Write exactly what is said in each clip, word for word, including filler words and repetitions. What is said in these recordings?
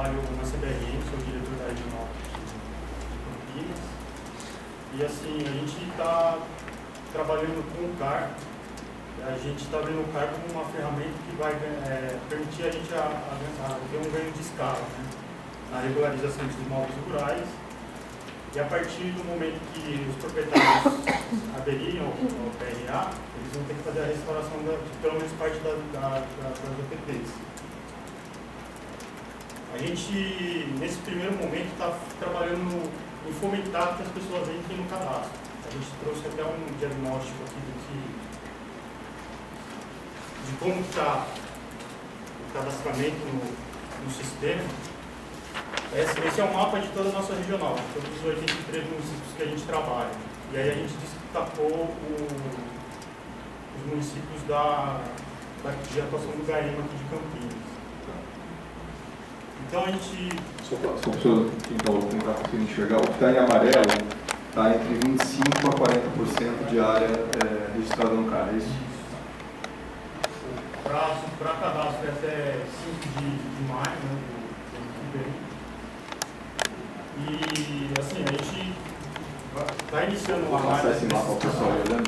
trabalho na C B R N, sou diretor da regional de Campinas. E assim, a gente está trabalhando com o C A R. A gente está vendo o C A R como uma ferramenta que vai é, permitir a gente a, a, a ter um ganho de escala, né, na regularização dos imóveis rurais. E a partir do momento que os proprietários aderiram ao P R A, eles vão ter que fazer a restauração da, de pelo menos parte da, da, da, das O P Ps. A gente, nesse primeiro momento, está trabalhando em fomentar que as pessoas entrem no cadastro. A gente trouxe até um diagnóstico aqui do que, de como está o cadastramento no, no sistema. Esse, esse é o mapa de toda a nossa regional, de todos os oitenta e três municípios que a gente trabalha. E aí a gente destacou o, os municípios da, da, de atuação do GAEMA aqui de Campinas. Então a gente... Só para quem está conseguindo enxergar, o que está em amarelo está entre vinte e cinco por cento a quarenta por cento de área é, registrada no C A R, é isso? O prazo para cadastro é até cinco de maio, né, do ano que vem. E assim, a gente está iniciando uma análise esse mapa ao pessoal olhando.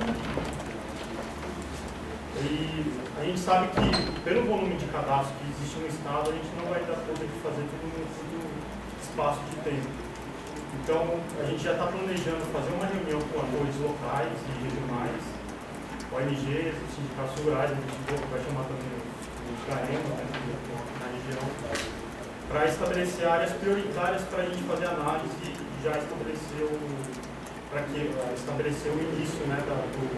E a gente sabe que, pelo volume de cadastro que existe no estado, a gente não vai dar conta de fazer tudo no curto espaço de tempo. Então, a gente já está planejando fazer uma reunião com atores locais e regionais, O N Gs, sindicatos rurais, a gente vai chamar também os GAEMA, né, na região, para estabelecer áreas prioritárias para a gente fazer análise e já estabelecer o, para que, estabelecer o início, né, da, do,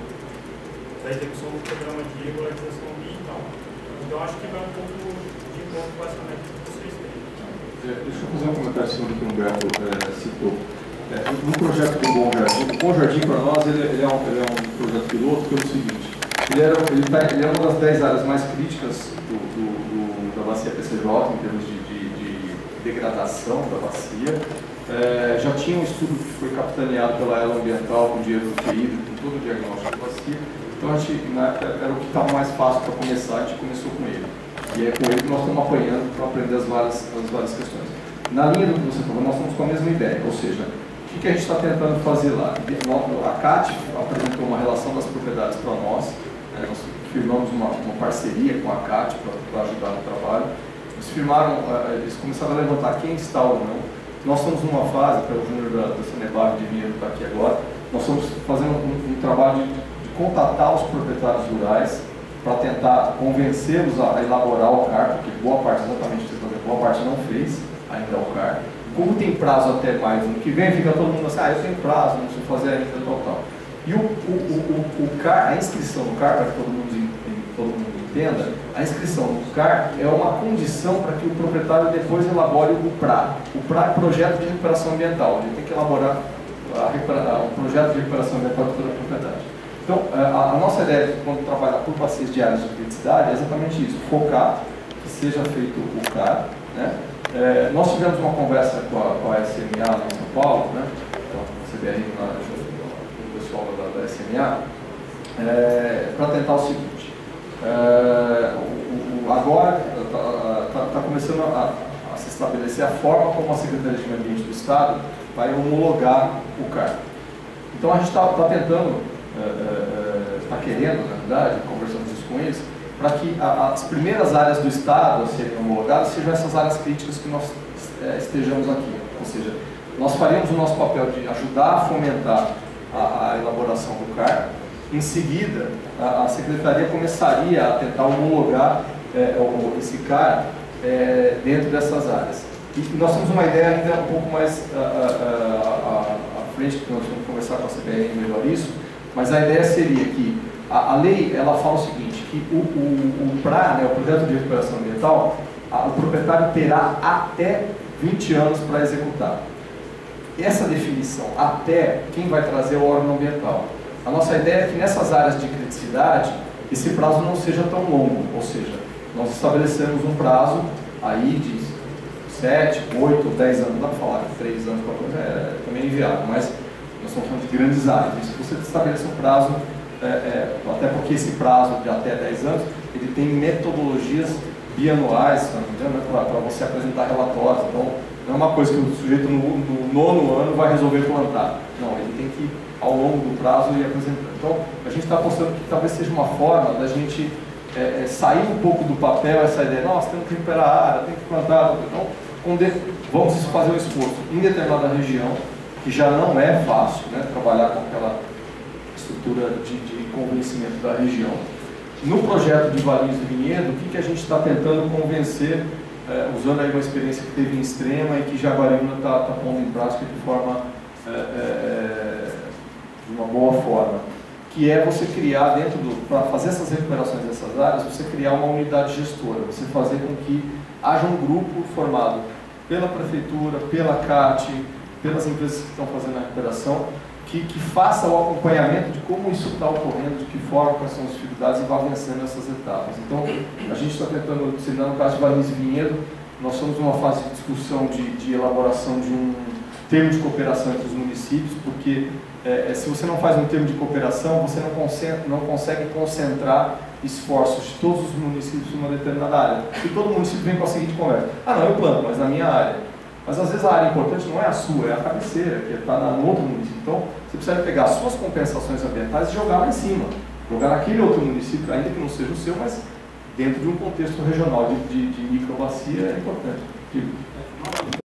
da execução do programa de regularização ambiental. Então, acho que vai um pouco de encontro com essa meta que vocês têm. É, deixa eu fazer um comentário sobre o que o Humberto é, citou. É, no projeto do Bom Jardim, o Bom Jardim para nós ele, ele, é um, ele é um projeto piloto pelo seguinte: ele, era, ele, tá, ele é uma das dez áreas mais críticas do, do, do, da bacia P C J em termos de degradação da bacia. É, já tinha um estudo que foi capitaneado pela Elo Ambiental com dinheiro do Q I, com todo o diagnóstico da bacia. Então, a gente, na, era o que estava mais fácil para começar, a gente começou com ele. E é com ele que nós estamos apanhando para aprender as várias, as várias questões. Na linha do que você falou, nós estamos com a mesma ideia, ou seja, o que, que a gente está tentando fazer lá? A C A T apresentou uma relação das propriedades para nós, né, nós firmamos uma, uma parceria com a C A T para ajudar no trabalho. Eles firmaram, eles começaram a levantar quem está ou não. Nós estamos numa fase, para o Júnior da, da Cenebar de Vinhedo está aqui agora, nós estamos fazendo um, um trabalho de, de contatar os proprietários rurais para tentar convencê-los a, a elaborar o C A R, porque boa parte, exatamente o que você está dizendo, boa parte não fez ainda o C A R. Como tem prazo até mais ano que vem, fica todo mundo assim, ah, eu tenho prazo, não sei fazer ainda, tal, tal. E o, o, o, o C A R, a inscrição no C A R, para que todo mundo, todo mundo entenda, a inscrição no C A R é uma condição para que o proprietário depois elabore o P R A. O P R A é Projeto de Recuperação Ambiental, ele tem que elaborar a recupera, um projeto de recuperação ambiental de toda a propriedade. Então, a, a nossa ideia, quando trabalhar por bacias de áreas de criticidade, é exatamente isso, focar que seja feito o C A R, né? É, nós tivemos uma conversa com a, com a S M A lá em São Paulo, né? Então, a C B R, o pessoal da, da S M A, é, para tentar o seguinte. É, o, o, agora está tá, tá começando a, a se estabelecer a forma como a Secretaria de Meio Ambiente do Estado vai homologar o C A R. Então, a gente está tá tentando, está é, é, querendo, na verdade, conversando isso com eles, para que a, as primeiras áreas do Estado a serem homologadas sejam essas áreas críticas que nós é, estejamos aqui. Ou seja, nós faremos o nosso papel de ajudar a fomentar a, a elaboração do C A R. Em seguida, a, a Secretaria começaria a tentar homologar é, esse C A R é, dentro dessas áreas. E nós temos uma ideia ainda um pouco mais à, à, à frente, que nós vamos conversar com a C B R melhor isso, mas a ideia seria que A, a lei, ela fala o seguinte, que o, o, o P R A, né, o Projeto de Recuperação Ambiental, a, o proprietário terá até vinte anos para executar. Essa definição, até, quem vai trazer é o órgão ambiental. A nossa ideia é que nessas áreas de criticidade, esse prazo não seja tão longo, ou seja, nós estabelecemos um prazo aí de sete, oito, dez anos, não dá para falar que três anos, quatro anos é também inviável, mas nós estamos falando de grandes áreas. Se você estabelece um prazo, É, é, até porque esse prazo de até dez anos, ele tem metodologias bianuais, se não me engano, para você apresentar relatórios. Então, não é uma coisa que o sujeito no, no nono ano vai resolver plantar. Não, ele tem que, ao longo do prazo, ir apresentando. Então, a gente está apostando que talvez seja uma forma da gente é, é, sair um pouco do papel essa ideia, nossa, temos que recuperar a área, tem que plantar. Então, vamos fazer um esforço em determinada região, que já não é fácil, né, trabalhar com aquela estrutura de, de convencimento da região. No projeto de Valinhos do Vinhedo, o que, que a gente está tentando convencer, é, usando aí uma experiência que teve em Extrema e que Jaguariúna está tá pondo em prática de forma, é, é, de uma boa forma, que é você criar dentro do, para fazer essas recuperações dessas áreas, você criar uma unidade gestora, você fazer com que haja um grupo formado pela prefeitura, pela C A T, pelas empresas que estão fazendo a recuperação, que, que faça o acompanhamento de como isso está ocorrendo, de que forma, quais são as dificuldades e vá vencendo essas etapas. Então, a gente está tentando, se não no caso de Valinhos e Vinhedo, nós estamos numa fase de discussão de, de elaboração de um termo de cooperação entre os municípios, porque é, se você não faz um termo de cooperação, você não consegue, não consegue concentrar esforços de todos os municípios em uma determinada área. E todo município vem com a seguinte conversa: ah, não, eu planto, mas na minha área. Mas às vezes a área importante não é a sua, é a cabeceira, que está no outro município. Então, você precisa pegar as suas compensações ambientais e jogar lá em cima. Jogar naquele outro município, ainda que não seja o seu, mas dentro de um contexto regional de, de, de microbacia é importante.